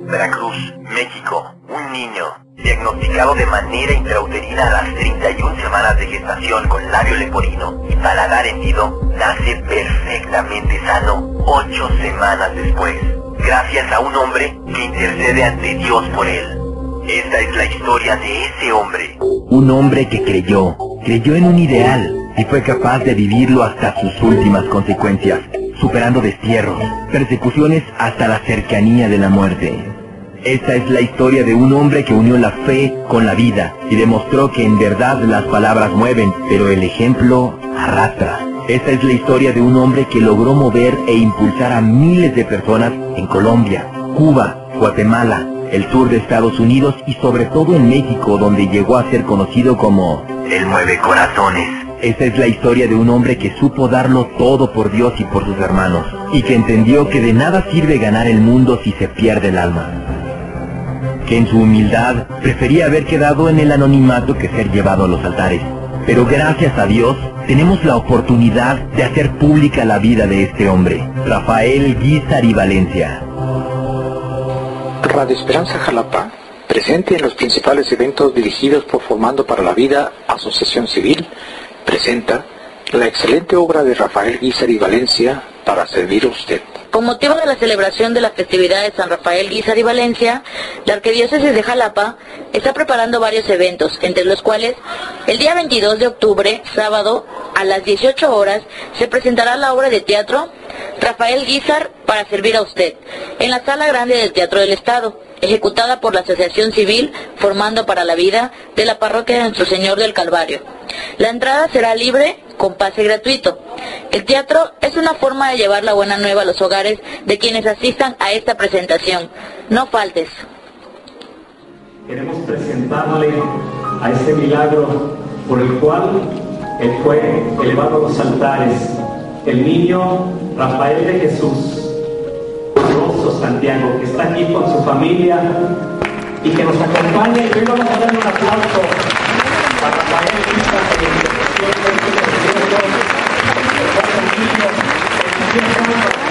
Veracruz, México. Un niño, diagnosticado de manera intrauterina a las 31 semanas de gestación con labio leporino y paladar hendido, nace perfectamente sano 8 semanas después, gracias a un hombre que intercede ante Dios por él. Esta es la historia de ese hombre. Un hombre que creyó en un ideal y fue capaz de vivirlo hasta sus últimas consecuencias, superando destierros, persecuciones hasta la cercanía de la muerte. Esta es la historia de un hombre que unió la fe con la vida y demostró que en verdad las palabras mueven, pero el ejemplo arrastra. Esta es la historia de un hombre que logró mover e impulsar a miles de personas en Colombia, Cuba, Guatemala, el sur de Estados Unidos y sobre todo en México, donde llegó a ser conocido como el Mueve Corazones. Esta es la historia de un hombre que supo darlo todo por Dios y por sus hermanos, y que entendió que de nada sirve ganar el mundo si se pierde el alma. Que en su humildad prefería haber quedado en el anonimato que ser llevado a los altares. Pero gracias a Dios tenemos la oportunidad de hacer pública la vida de este hombre, Rafael Guízar y Valencia. Radio Esperanza Jalapa, presente en los principales eventos dirigidos por Formando para la Vida, Asociación Civil, presenta la excelente obra de Rafael Guízar y Valencia, Para servir a usted. Con motivo de la celebración de la festividad de San Rafael Guízar y Valencia, la Arquidiócesis de Jalapa está preparando varios eventos, entre los cuales el día 22 de octubre, sábado, a las 18 horas, se presentará la obra de teatro Rafael Guízar, Para servir a usted, en la Sala Grande del Teatro del Estado, ejecutada por la Asociación Civil Formando para la Vida de la Parroquia de Nuestro Señor del Calvario. La entrada será libre, con pase gratuito. El teatro es una forma de llevar la buena nueva a los hogares de quienes asistan a esta presentación. No faltes. Queremos presentarle a ese milagro por el cual él fue elevado a los altares, el niño Rafael de Jesús Rosso Santiago, que está aquí con su familia y que nos acompaña. Y hoy vamos a darle un aplauso a Rafael Guízar,